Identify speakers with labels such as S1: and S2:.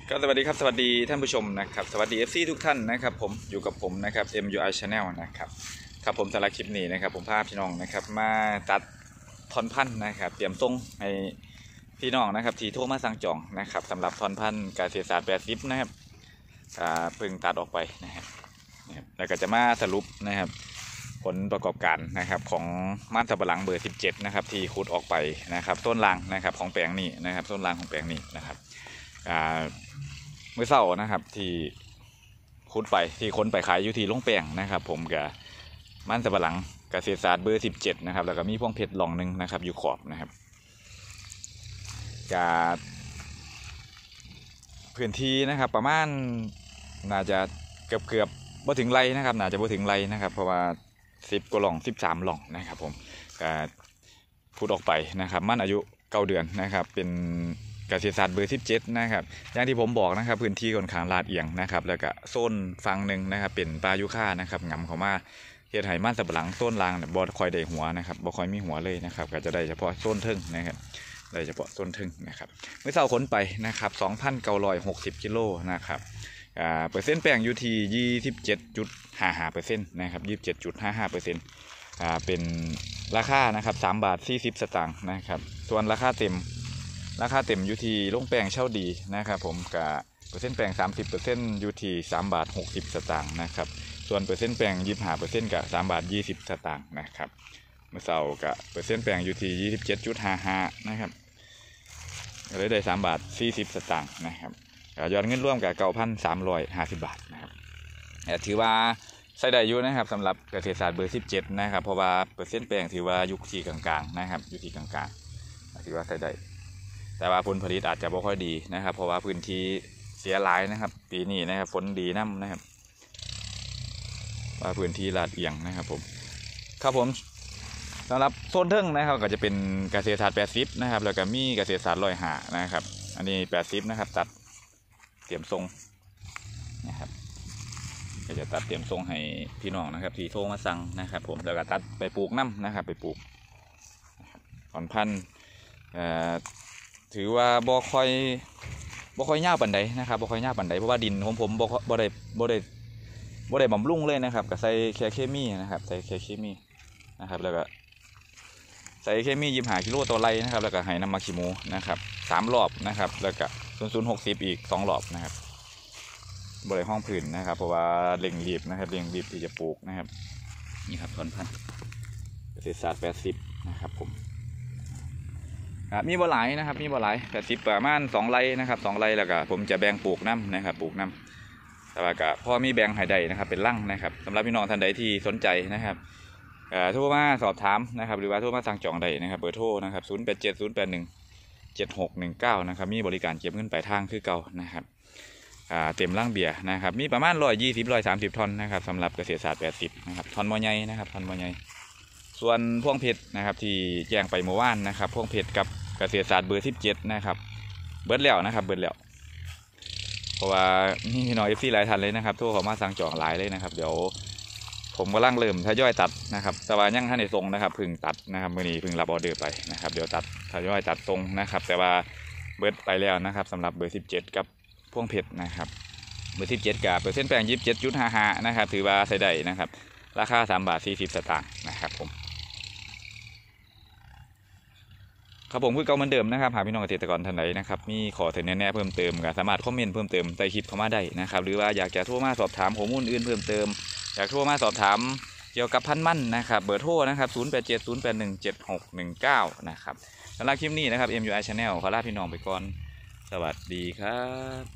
S1: ก็สวัสดีครับสวัสดีท่านผู้ชมนะครับสวัสดี FC ทุกท่านนะครับผมอยู่กับผมนะครับ MUI Channel นะครับครับผมสำหรับคลิปนี้นะครับผมพาพี่น้องนะครับมาตัดทอนพันธุ์นะครับเตรียมส่งให้พี่น้องนะครับที่โทรมาสั่งจองนะครับสำหรับทอนพันธุ์เกษตรศาสตร์80นะครับเพิ่งตัดออกไปนะครับแล้วก็จะมาสรุปนะครับผลประกอบการนะครับของมันสับปะหลังเบอร์17นะครับที่ขุดออกไปนะครับต้นรางนะครับของแปลงนี้นะครับต้นรางของแปลงนี้นะครับเมื่อเช้านะครับที่ขุดไปที่ค้นไปขายอยู่ที่โรงแป้งนะครับผมกับมันสับปะหลังเกษตรศาสตร์เบอร์17นะครับแล้วก็มีพวงเพชรหล่องหนึ่งนะครับอยู่ขอบนะครับกับพื้นที่นะครับประมาณน่าจะเกือบบ่ถึงไรนะครับน่าจะบ่ถึงไรนะครับเพราะว่า10กว่าหล่อง13หล่องนะครับผมก็ขุดออกไปนะครับมันอายุ9 เดือนนะครับเป็นเกษตรศาสตร์เบอร์17นะครับอย่างที่ผมบอกนะครับพื้นที่ค่อนข้างลาดเอียงนะครับแล้วก็โซนฝั่งหนึ่งนะครับเป็นปลายุค่านะครับงำเข้ามาเฮ็ดให้มันสับปะหลังโซนล่างบ่ค่อยได้หัวนะครับบ่ค่อยมีหัวเลยนะครับก็จะได้เฉพาะโซนทึ่งนะครับได้เฉพาะโซนทึ่งนะครับเมื่อเช้าขนไปนะครับ 2,960 กิโลนะครับเปอร์เซ็นต์แป้งอยู่ที่ 27.55% นะครับ 27.55%เป็นราคานะครับ3 บาท 40 สตางค์นะครับส่วนราคาเต็มอยู่ที่โรงแป้งเช่าดีนะครับผมกับเปอร์เซ็นต์แป้ง 30% อยู่ที่3 บาท 60 สตางค์นะครับส่วนเปอร์เซ็นต์แป้ง 25% กับ3 บาท 20 สตางค์นะครับเมื่อเช้ากับเปอร์เซ็นต์แป้งอยู่ที่ 27.55 นะครับก็เลยได้3 บาท 40 สตางค์นะครับยอดเงินร่วมกับ 9,350 บาทนะครับถือว่าใช้ได้อยู่นะครับสำหรับเกษตรศาสตร์เบอร์17นะครับเพราะว่าเปอร์เซ็นต์แป้งถือว่าอยู่ที่กลางๆนะครับอยู่ที่กลางๆถือว่าใช้ได้แต่ว่าผลผลิตอาจจะไม่ค่อยดีนะครับเพราะว่าพื้นที่เสียหลายนะครับปีนี้นะครับฝนดีน้ำนะครับว่าพื้นที่ลาดเอียงนะครับผมครับผมสำหรับโซนเทิงนะครับก็จะเป็นเกษตรศาสตร์80นะครับแล้วก็มีเกษตรศาสตร์105นะครับอันนี้80นะครับตัดเตรียมทรงนะครับก็จะตัดเตรียมทรงให้พี่น้องนะครับที่โทรมาสั่งนะครับผมแล้วก็ตัดไปปลูกน้ำนะครับไปปลูกถอนพันธุ์ถือว่าบ่ค่อยยาวปานใดนะครับบ่ค่อยยาวปานใดเพราะว่าดินของผมบ่ได้บำรุงเลยนะครับก็ใส่แค่เคมีนะครับใส่แค่เคมีนะครับแล้วก็ใส่เคมี25 กิโลต่อไร่นะครับแล้วก็ให้น้ำมักขี้หมูนะครับ3 รอบนะครับแล้วก็0060อีก2 รอบนะครับบริห้องพื้นนะครับเพราะว่าเร่งรีบนะครับเร่งรีบที่จะปลูกนะครับนี่ครับถอนพันธุ์เกษตรศาสตร์80นะครับผมมีบ่หลายนะครับมีบ่หลาย80ประมาณ2 ไร่นะครับ2 ไร่แล้วก็ผมจะแบ่งปลูกน้ำนะครับปลูกน้ำแต่ว่าก็พอมีแบ่งให้ได้นะครับเป็นรั่งนะครับสำหรับพี่น้องท่านใดที่สนใจนะครับโทรมาสอบถามนะครับหรือว่าโทรมาสั่งจองได้นะครับเบอร์โทรนะครับ0870817619นะครับมีบริการเก็บเงินปลายทางคือเก่านะครับเต็มร่างเบียร์นะครับมีประมาณ120-130 ท่อนนะครับสำหรับเกษตรศาสตร์80นะครับท่อนมอใหญ่นะครับท่อนมอใหญ่ส่วนพวงเพชรนะครับที่แจ้งไปเมื่อวานนะครับพวงเพชรกับเกษตรศาสตร์เบอร์17นะครับเบิดแล้วนะครับเบิดแล้วเพราะว่ามีพี่น้อง FC หลายท่านเลยนะครับโทรเข้ามาสั่งจองหลายเลยนะครับเดี๋ยวผมกำลังเริ่มทยอยตัดนะครับแต่ว่ายังท่านในทรงนะครับพึ่งตัดนะครับมื้อนี้พึ่งรับออเดอร์ไปนะครับเดี๋ยวตัดทยอยตัดทรงนะครับแต่ว่าเบิดไปแล้วนะครับสำหรับเบอร์17กับพวงเพชรนะครับเบอร์17กับเปอร์เซ็นต์แป้ง 27.55นะครับถือว่าใช้ได้นะครับราคา3 บาท 40 สตางค์นะครับผมครับผมคือเก่าเหมือนเดิมนะครับหากพี่น้องเกษตรกรท่านใดนะครับมีขอเสนอแนะเพิ่มเติมก็สามารถคอมเมนต์เพิ่มเติมใต้คลิปเข้ามาได้นะครับหรือว่าอยากจะโทรมาสอบถามข้อมูลอื่นเพิ่มเติมอยากโทรมาสอบถามเกี่ยวกับพันธุ์มันนะครับเบอร์โทรนะครับ0870817619นะครับสำหรับคลิปนี้นะครับ MUI Channel ขอลาพี่น้องไปก่อนสวัสดีครับ